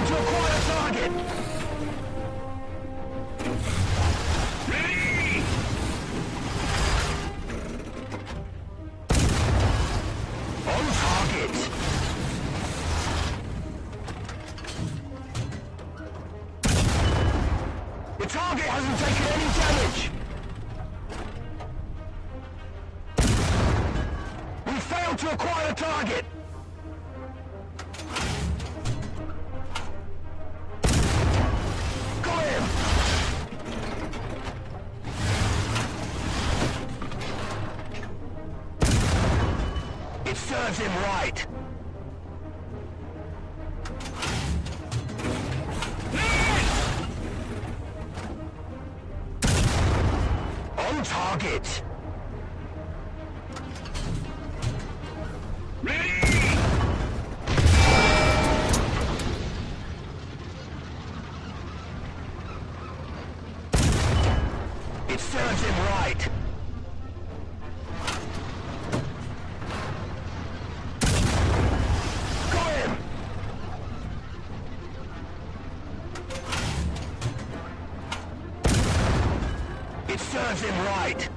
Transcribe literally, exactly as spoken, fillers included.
failed to acquire a target. Ready! On target. The target hasn't taken any damage. We failed to acquire a target. Got him. It serves him right. On target. Ready! It serves him right. Got him. It serves him right.